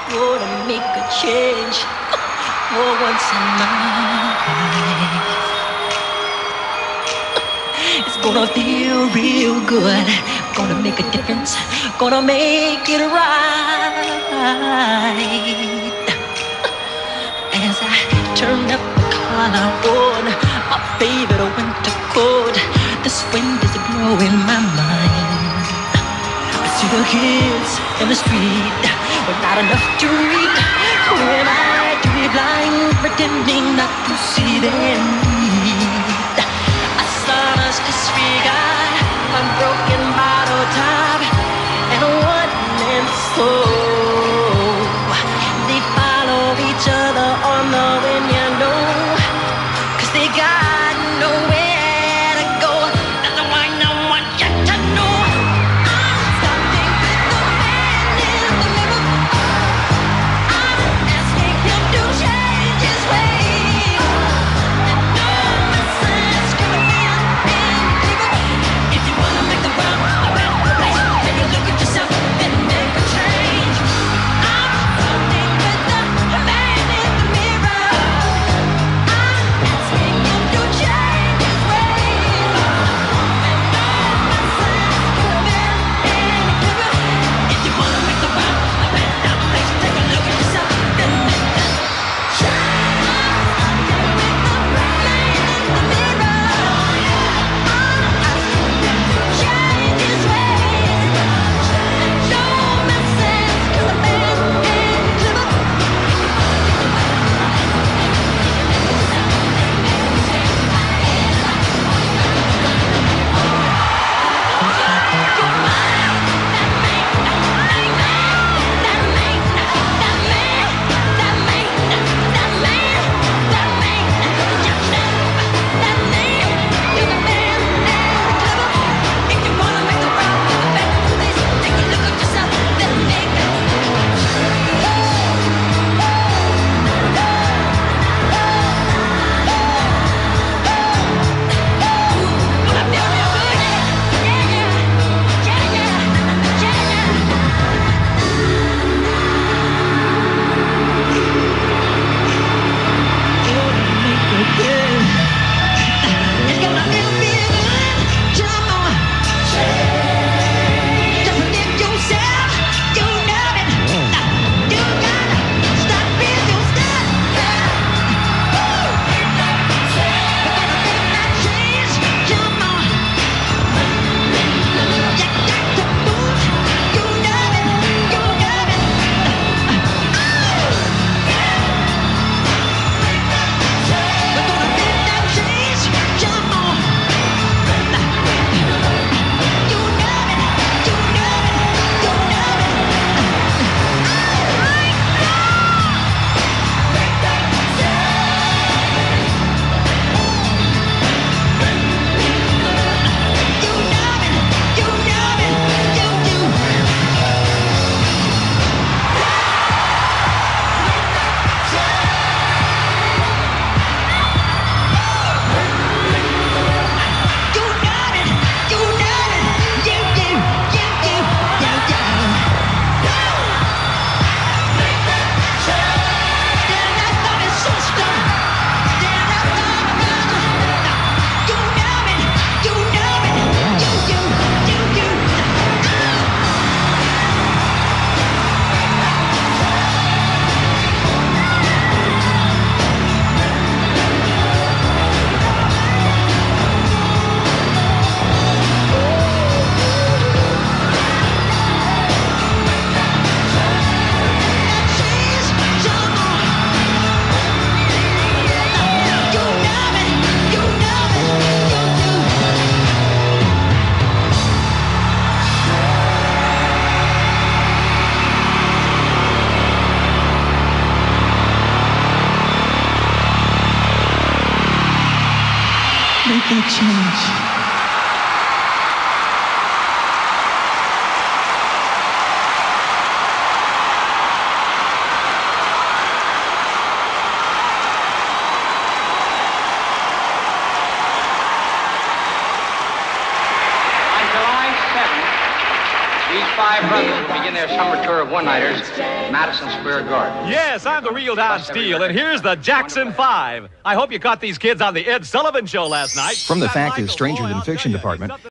Gonna make a change for once in my life. It's gonna feel real good. Gonna make a difference. Gonna make it right. As I turn up the collar on my favorite winter coat, this wind is blowing my mind. I see the kids in the street with not enough to eat. Who am I to be blind, pretending not to see their need? A son's disregard, a broken bottle top, and a one-man soul. They follow each other on the wind, you know, 'cause they got nowhere to go. That's the one I want you to know. I'm standing with the man in the mirror. I'm asking him to change his ways. And no message coming in clearer. If you wanna make the world a better place, take a look at yourself and make a change. I'm standing with the man in the mirror. I'm asking him to change his ways. And no message coming in clearer. If you wanna make the world a better place, take a look at yourself and make a change. I'm standing with the man in the mirror. I'm asking him to change his ways. And no message coming in clearer. If you wanna make the world a better place, take a look at yourself and make a gonna feel real good. Yeah, yeah, yeah, yeah, yeah. It's gonna feel real good. Come on. Just live yourself. You know it. You gotta stop being yourself. We're gonna make that change. Come on. You got to move. You know it. You know it. We're gonna make that change. Come on. You know it. You know it. You know make that change. On July 7th, the Five Brothers will begin their summer tour of one-nighters at Madison Square Garden. Yes, I'm the real Don Steele, and here's the Jackson 5. I hope you caught these kids on the Ed Sullivan Show last night. From the Fact is Stranger Than Fiction department,